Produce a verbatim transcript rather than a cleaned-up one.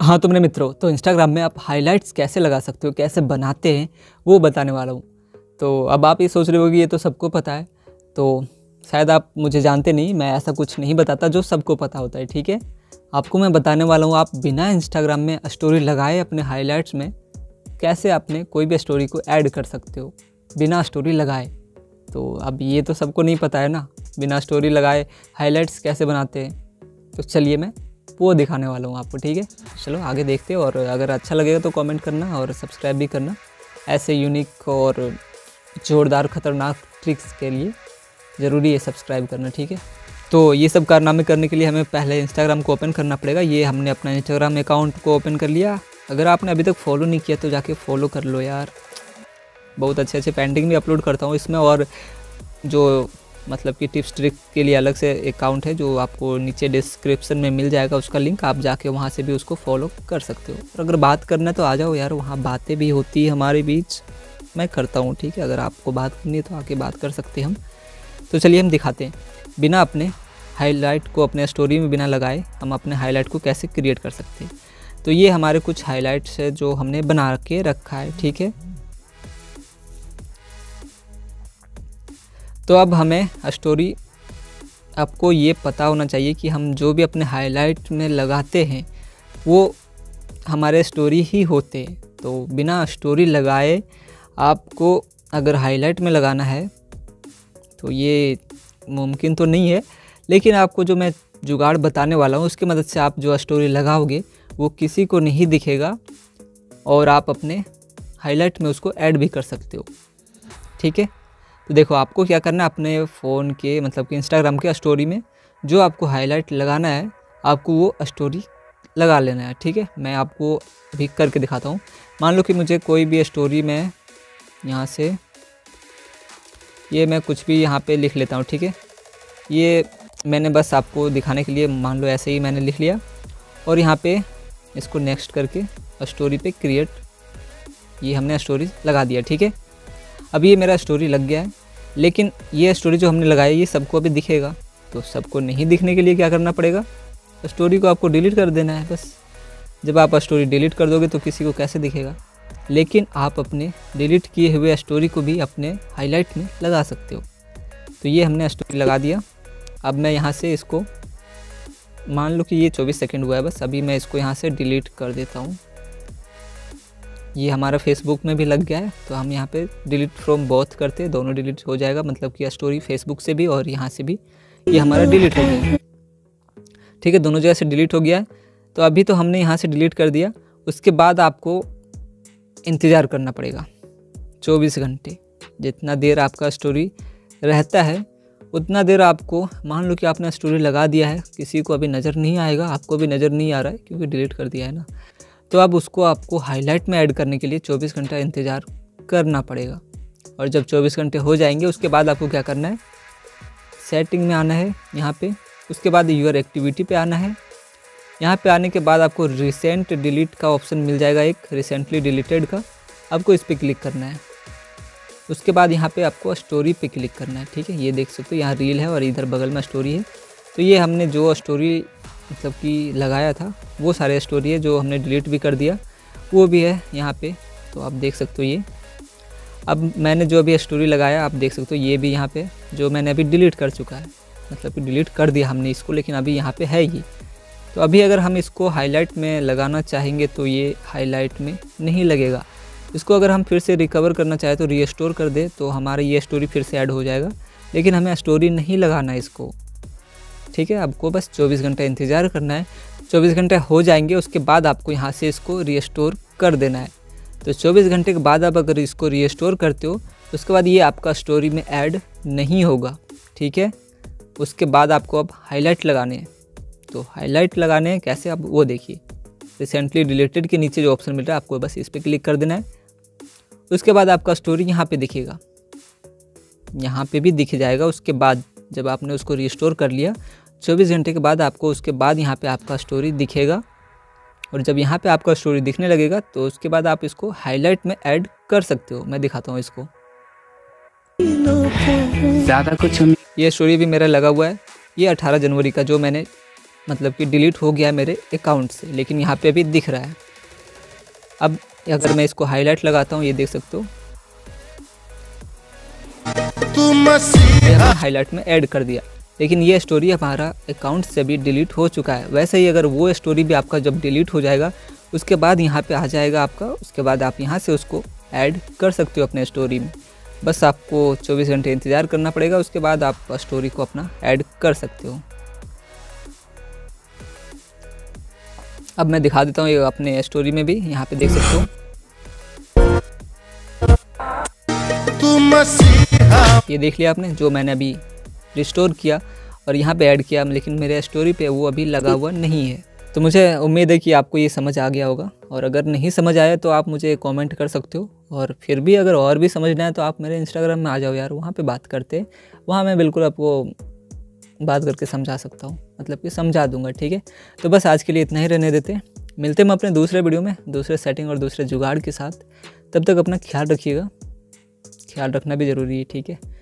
हाँ तो मेरे मित्रों, तो इंस्टाग्राम में आप हाइलाइट्स कैसे लगा सकते हो, कैसे बनाते हैं, वो बताने वाला हूँ। तो अब आप ये सोच रहे हो कि ये तो सबको पता है, तो शायद आप मुझे जानते नहीं। मैं ऐसा कुछ नहीं बताता जो सबको पता होता है, ठीक है। आपको मैं बताने वाला हूँ आप बिना इंस्टाग्राम में स्टोरी लगाए अपने हाइलाइट्स में कैसे अपने कोई भी स्टोरी को ऐड कर सकते हो बिना स्टोरी लगाए। तो अब ये तो सबको नहीं पता है ना, बिना स्टोरी लगाए हाइलाइट्स कैसे बनाते हैं। तो चलिए मैं वो दिखाने वाला हूँ आपको, ठीक है। चलो आगे देखते हैं, और अगर अच्छा लगेगा तो कमेंट करना और सब्सक्राइब भी करना। ऐसे यूनिक और ज़ोरदार ख़तरनाक ट्रिक्स के लिए ज़रूरी है सब्सक्राइब करना, ठीक है। तो ये सब कारनामे करने के लिए हमें पहले इंस्टाग्राम को ओपन करना पड़ेगा। ये हमने अपना इंस्टाग्राम अकाउंट को ओपन कर लिया। अगर आपने अभी तक फॉलो नहीं किया तो जाके फॉलो कर लो यार, बहुत अच्छे अच्छे पेंटिंग भी अपलोड करता हूँ इसमें। और जो मतलब कि टिप्स ट्रिक के लिए अलग से अकाउंट है जो आपको नीचे डिस्क्रिप्शन में मिल जाएगा, उसका लिंक आप जाके वहाँ से भी उसको फॉलो कर सकते हो। और अगर बात करना है तो आ जाओ यार, वहाँ बातें भी होती है हमारे बीच, मैं करता हूँ, ठीक है। अगर आपको बात करनी है तो आके बात कर सकते हैं हम। तो चलिए हम दिखाते हैं बिना अपने हाईलाइट को अपने स्टोरी में बिना लगाए हम अपने हाईलाइट को कैसे क्रिएट कर सकते हैं। तो ये हमारे कुछ हाईलाइट्स है जो हमने बना के रखा है, ठीक है। तो अब हमें स्टोरी, आपको ये पता होना चाहिए कि हम जो भी अपने हाईलाइट में लगाते हैं वो हमारे स्टोरी ही होते हैं। तो बिना स्टोरी लगाए आपको अगर हाईलाइट में लगाना है तो ये मुमकिन तो नहीं है, लेकिन आपको जो मैं जुगाड़ बताने वाला हूँ उसकी मदद से आप जो स्टोरी लगाओगे वो किसी को नहीं दिखेगा और आप अपने हाईलाइट में उसको ऐड भी कर सकते हो, ठीक है। तो देखो आपको क्या करना है, अपने फ़ोन के मतलब कि इंस्टाग्राम के स्टोरी में जो आपको हाईलाइट लगाना है आपको वो स्टोरी लगा लेना है, ठीक है। मैं आपको अभी करके दिखाता हूँ। मान लो कि मुझे कोई भी स्टोरी में यहाँ से ये मैं कुछ भी यहाँ पे लिख लेता हूँ, ठीक है। ये मैंने बस आपको दिखाने के लिए मान लो ऐसे ही मैंने लिख लिया और यहाँ पे इसको नेक्स्ट करके स्टोरी पे क्रिएट, ये हमने स्टोरी लगा दिया, ठीक है। अब ये मेरा स्टोरी लग गया है, लेकिन ये स्टोरी जो हमने लगाई ये सबको अभी दिखेगा। तो सबको नहीं दिखने के लिए क्या करना पड़ेगा, स्टोरी को आपको डिलीट कर देना है बस। जब आप स्टोरी डिलीट कर दोगे तो किसी को कैसे दिखेगा, लेकिन आप अपने डिलीट किए हुए स्टोरी को भी अपने हाईलाइट में लगा सकते हो। तो ये हमने स्टोरी लगा दिया। अब मैं यहाँ से इसको, मान लो कि ये चौबीस सेकंड हुआ है बस, अभी मैं इसको यहाँ से डिलीट कर देता हूँ। ये हमारा फेसबुक में भी लग गया है, तो हम यहाँ पे डिलीट फ्रॉम बोथ करते हैं, दोनों डिलीट हो जाएगा। मतलब कि स्टोरी फेसबुक से भी और यहाँ से भी ये हमारा डिलीट हो गया, ठीक है। दोनों जगह से डिलीट हो गया है। तो अभी तो हमने यहाँ से डिलीट कर दिया, उसके बाद आपको इंतज़ार करना पड़ेगा चौबीस घंटे। जितना देर आपका स्टोरी रहता है उतना देर आपको, मान लो कि आपने स्टोरी लगा दिया है, किसी को अभी नज़र नहीं आएगा, आपको भी नज़र नहीं आ रहा है क्योंकि डिलीट कर दिया है ना। तो अब उसको आपको हाईलाइट में ऐड करने के लिए चौबीस घंटा इंतज़ार करना पड़ेगा। और जब चौबीस घंटे हो जाएंगे उसके बाद आपको क्या करना है, सेटिंग में आना है यहाँ पे, उसके बाद यूर एक्टिविटी पे आना है। यहाँ पे आने के बाद आपको रिसेंट डिलीट का ऑप्शन मिल जाएगा, एक रिसेंटली डिलीटेड का, आपको इस पर क्लिक करना है। उसके बाद यहाँ पे आपको स्टोरी पे क्लिक करना है, ठीक है। ये देख सकते हो यहाँ रील है और इधर बगल में स्टोरी है। तो ये हमने जो स्टोरी मतलब कि लगाया था वो सारे स्टोरी है, जो हमने डिलीट भी कर दिया वो भी है यहाँ पे। तो आप देख सकते हो ये, अब मैंने जो अभी स्टोरी लगाया आप देख सकते हो ये भी यहाँ पे जो मैंने अभी डिलीट कर चुका है, मतलब कि डिलीट कर दिया हमने इसको, लेकिन अभी यहाँ पे है ये। तो अभी अगर हम इसको हाईलाइट में लगाना चाहेंगे तो ये हाईलाइट में नहीं लगेगा। इसको अगर हम फिर से रिकवर करना चाहें तो रीस्टोर कर दे तो हमारा ये स्टोरी फिर से ऐड हो जाएगा, लेकिन हमें स्टोरी नहीं लगाना है इसको, ठीक है। आपको बस चौबीस घंटे इंतज़ार करना है। चौबीस घंटे हो जाएंगे उसके बाद आपको यहाँ से इसको रीस्टोर कर देना है। तो चौबीस घंटे के बाद आप अगर इसको रीस्टोर करते हो तो उसके बाद ये आपका स्टोरी में ऐड नहीं होगा, ठीक है। उसके बाद आपको अब हाईलाइट लगाने हैं। तो हाईलाइट लगाने हैं कैसे, आप वो देखिए, रिसेंटली डिलीटेड के नीचे जो ऑप्शन मिल रहा है आपको बस इस पर क्लिक कर देना है। उसके बाद आपका स्टोरी यहाँ पे दिखेगा, यहाँ पे भी दिख जाएगा। उसके बाद जब आपने उसको रिस्टोर कर लिया चौबीस घंटे के बाद आपको उसके बाद यहाँ पे आपका स्टोरी दिखेगा। और जब यहाँ पे आपका स्टोरी दिखने लगेगा तो उसके बाद आप इसको हाईलाइट में ऐड कर सकते हो। मैं दिखाता हूँ इसको, ज़्यादा कुछ। ये स्टोरी भी मेरा लगा हुआ है, ये अठारह जनवरी का जो मैंने मतलब कि डिलीट हो गया मेरे अकाउंट से, लेकिन यहाँ पे अभी दिख रहा है। अब अगर मैं इसको हाईलाइट लगाता हूँ, ये देख सकते हो हमने हाईलाइट में ऐड कर दिया, लेकिन ये स्टोरी हमारा अकाउंट से भी डिलीट हो चुका है। वैसे ही अगर वो स्टोरी भी आपका जब डिलीट हो जाएगा, उसके बाद यहाँ पे आ जाएगा आपका, उसके बाद आप यहाँ से उसको ऐड कर सकते हो अपने स्टोरी में। बस आपको चौबीस घंटे इंतज़ार करना पड़ेगा, उसके बाद आप स्टोरी को अपना ऐड कर सकते हो। अब मैं दिखा देता हूँ ये अपने स्टोरी में भी, यहाँ पे देख सकते हो ये देख लिया आपने, जो मैंने अभी रिस्टोर किया और यहाँ पे ऐड किया, लेकिन मेरे स्टोरी पे वो अभी लगा हुआ नहीं है। तो मुझे उम्मीद है कि आपको ये समझ आ गया होगा, और अगर नहीं समझ आया तो आप मुझे कमेंट कर सकते हो, और फिर भी अगर और भी समझना है तो आप मेरे इंस्टाग्राम में आ जाओ यार, वहाँ पे बात करते हैं। वहाँ मैं बिल्कुल आपको बात करके समझा सकता हूँ, मतलब कि समझा दूँगा, ठीक है। तो बस आज के लिए इतना ही रहने देते हैं, मिलते हैं हम अपने दूसरे वीडियो में दूसरे सेटिंग और दूसरे जुगाड़ के साथ। तब तक अपना ख्याल रखिएगा, ख्याल रखना भी ज़रूरी है, ठीक है।